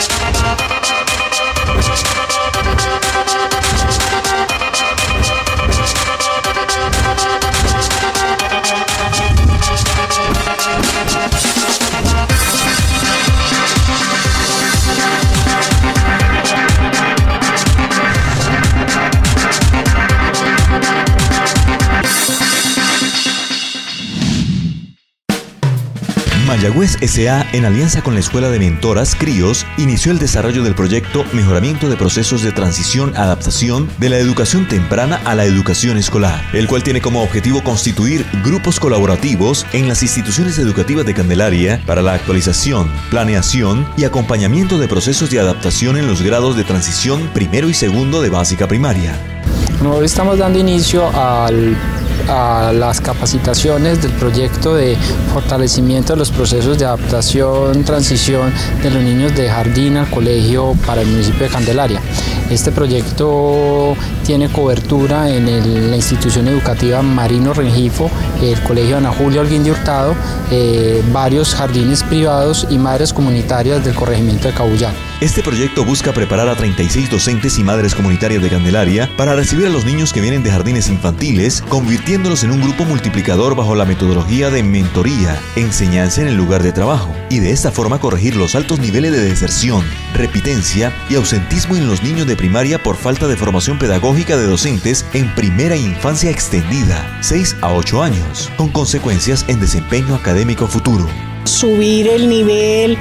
Mayagüez S.A., en alianza con la Escuela de Mentoras CRIOS, inició el desarrollo del proyecto Mejoramiento de Procesos de Transición-Adaptación de la Educación Temprana a la Educación Escolar, el cual tiene como objetivo constituir grupos colaborativos en las instituciones educativas de Candelaria para la actualización, planeación y acompañamiento de procesos de adaptación en los grados de transición primero y segundo de básica primaria. Hoy estamos dando inicio a las capacitaciones del proyecto de fortalecimiento de los procesos de adaptación, transición de los niños de jardín al colegio para el municipio de Candelaria. Este proyecto tiene cobertura en la institución educativa Marino Rengifo, el colegio Ana Julia Holguín de Hurtado, varios jardines privados y madres comunitarias del corregimiento de Cabullán. Este proyecto busca preparar a 36 docentes y madres comunitarias de Candelaria para recibir a los niños que vienen de jardines infantiles, convirtiéndolos en un grupo multiplicador bajo la metodología de mentoría, enseñanza en el lugar de trabajo, y de esta forma corregir los altos niveles de deserción, repitencia y ausentismo en los niños de primaria por falta de formación pedagógica de docentes en primera infancia extendida, 6 a 8 años, con consecuencias en desempeño académico futuro. Subir el nivel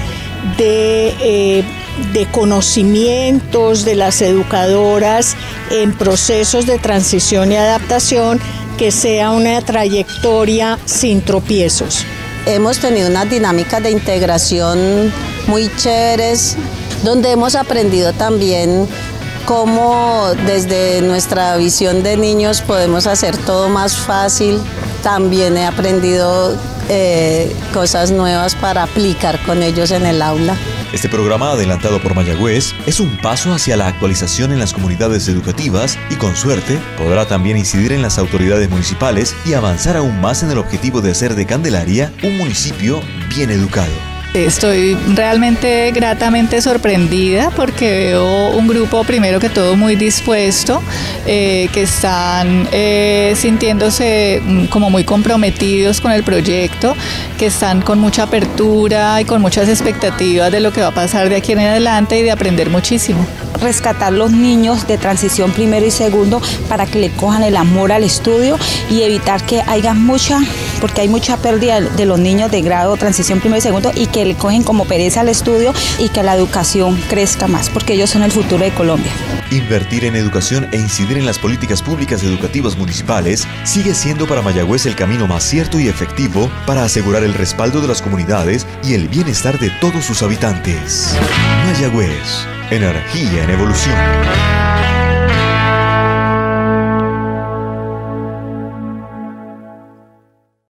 de conocimientos de las educadoras en procesos de transición y adaptación, que sea una trayectoria sin tropiezos. Hemos tenido unas dinámicas de integración muy chéveres, donde hemos aprendido también cómo desde nuestra visión de niños podemos hacer todo más fácil. También he aprendido cosas nuevas para aplicar con ellos en el aula. Este programa, adelantado por Mayagüez, es un paso hacia la actualización en las comunidades educativas y, con suerte, podrá también incidir en las autoridades municipales y avanzar aún más en el objetivo de hacer de Candelaria un municipio bien educado. Estoy realmente gratamente sorprendida porque veo un grupo, primero que todo, muy dispuesto, que están sintiéndose como muy comprometidos con el proyecto, que están con mucha apertura y con muchas expectativas de lo que va a pasar de aquí en adelante y de aprender muchísimo. Rescatar los niños de transición primero y segundo para que le cojan el amor al estudio y evitar que haya porque hay mucha pérdida de los niños de grado transición primero y segundo, y que le cogen como pereza al estudio, y que la educación crezca más, porque ellos son el futuro de Colombia. Invertir en educación e incidir en las políticas públicas educativas municipales sigue siendo para Mayagüez el camino más cierto y efectivo para asegurar el respaldo de las comunidades y el bienestar de todos sus habitantes. Mayagüez, energía en evolución.